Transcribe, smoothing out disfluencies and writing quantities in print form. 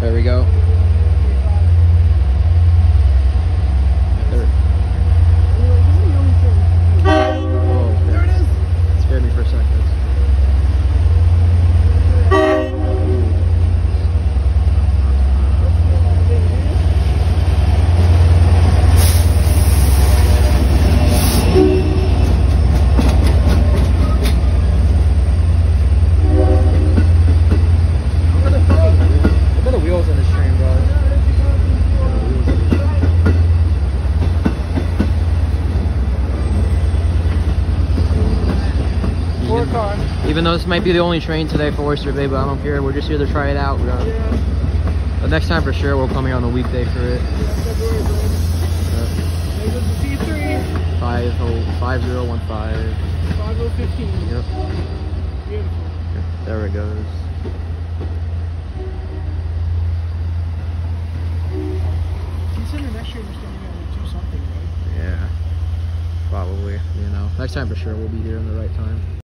There we go. Oh, there it is. Scared me for a second. Look at the wheels on this train, bro. Even though this might be the only train today for Oyster Bay, but I don't care. We're just here to try it out. But next time for sure, we'll come here on a weekday for it. 5015. 5015. Yep. Beautiful. There it goes. Consider next year we're going to do something, right? Yeah. Probably, you know. Next time for sure, we'll be here in the right time.